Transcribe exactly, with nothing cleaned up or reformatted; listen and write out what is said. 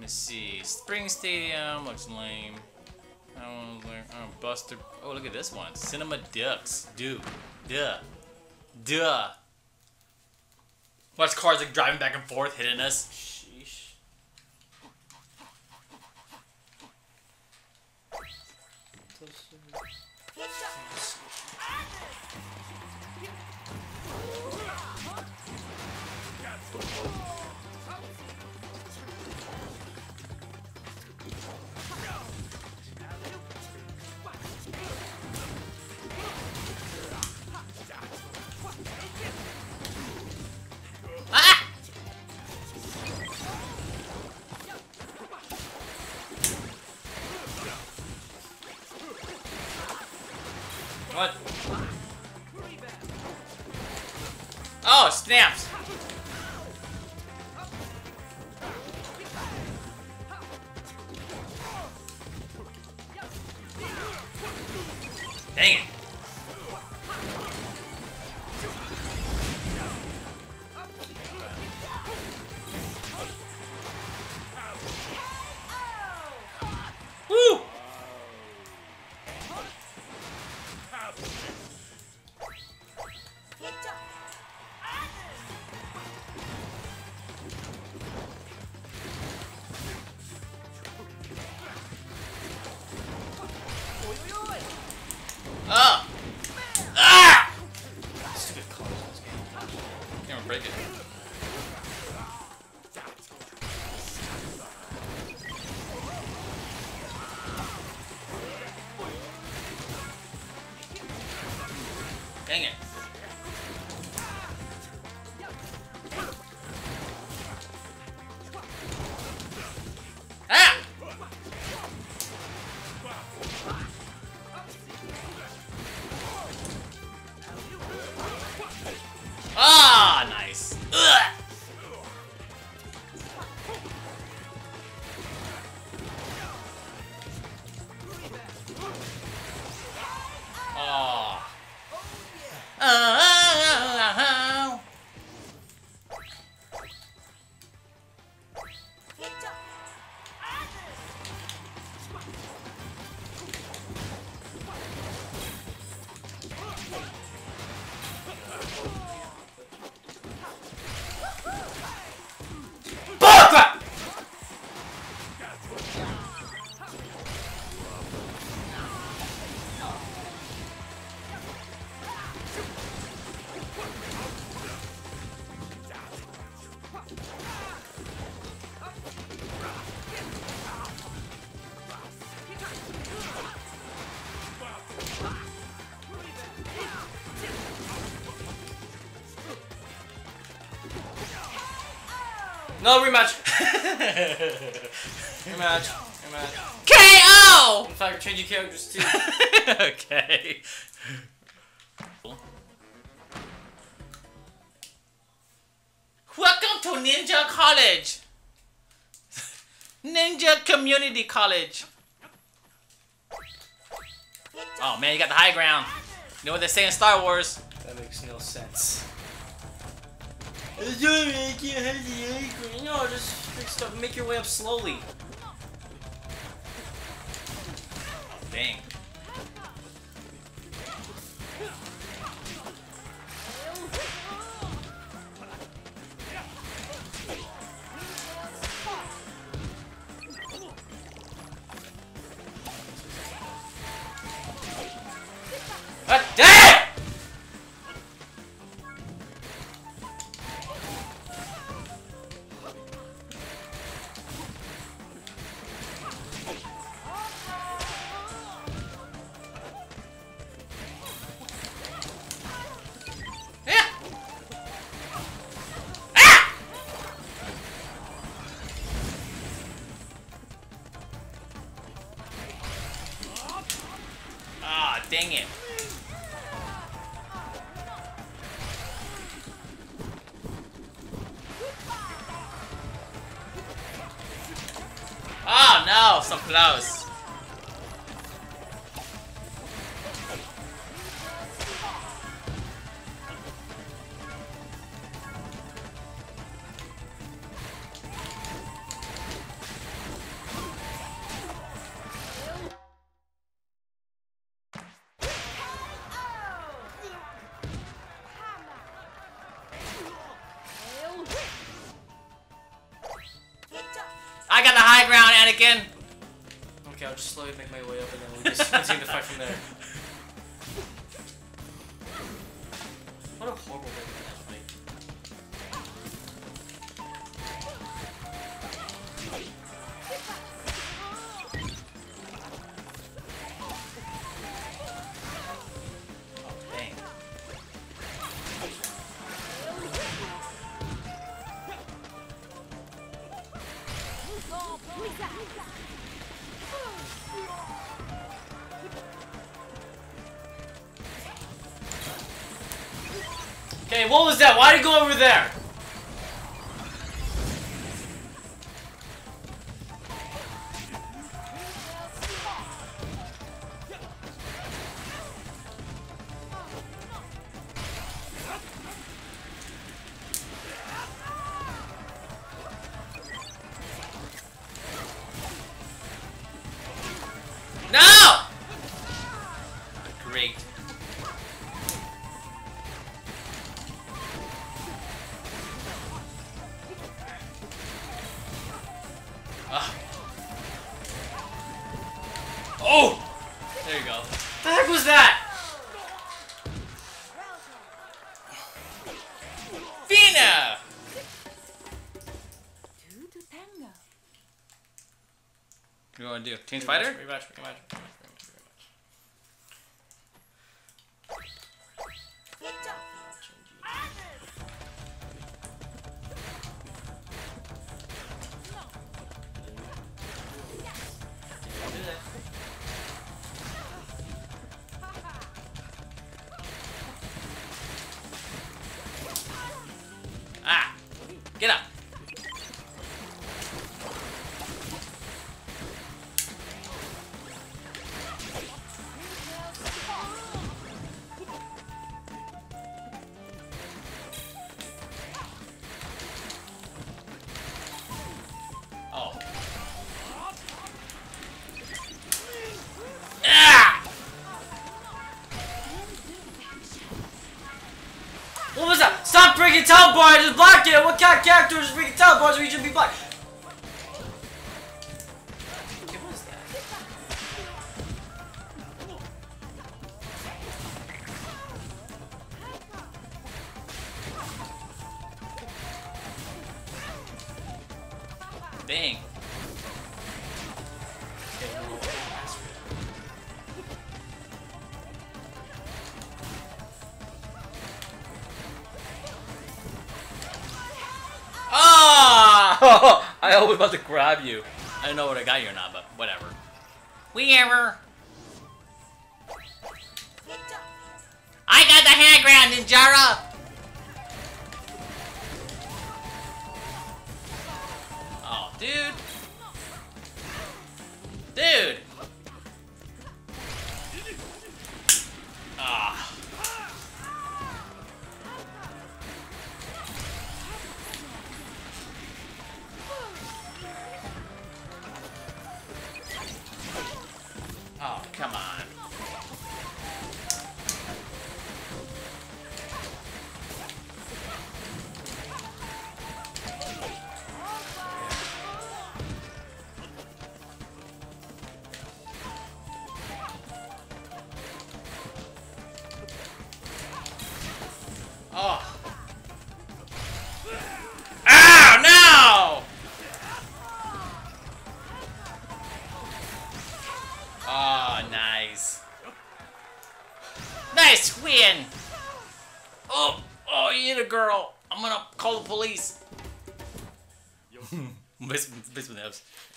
Let's see. Spring Stadium looks lame. That one's like, oh, Buster. Oh, look at this one. Cinema Ducks. Dude. Duh. Duh. Watch cars like driving back and forth, hitting us. Sheesh. What? Oh, snaps! Dang it! Woo! Ah! Ah! Stupid cars in this game. Can't even break it. Dang it. Ah! Ah, nice. Ugh. Oh. Oh. No rematch. rematch. Rematch. K O. In fact, changing characters too. Okay. Welcome to Ninja College. Ninja Community College. Oh man, you got the high ground. You know what they say in Star Wars? That makes no sense. No, just make, stuff, make your way up slowly. Dang. Ah, dang! Ah, dang it. Oh no, so close. I got the high ground, Anakin. Okay, I'll just slowly make my way up and then we'll just continue to fight from there. What a horrible way to that fight. Oh, dang. Okay, what was that? Why did you go over there? No! Great. Ah. Oh! There you go. The heck was that? Fina! What do you want to do? Change fighter? Rematch, rematch, rematch, rematch, Ah! Get up! Oh. Ah! What was that? Stop freaking teleporting! I just blocked it! What kind of character is freaking teleports when you should be blocked? Okay, what is that? Dang. Okay, well, that's weird. Ah! I was about to grab you. I don't know what I got you or not, but whatever. Wherever. I got the high ground, Ninjara! Oh, dude. Dude! Ah. Oh, come on. Oh. Ow, no! Oh, nice. Nice win! Oh, oh, you hit a girl. I'm gonna call the police. Miss, miss with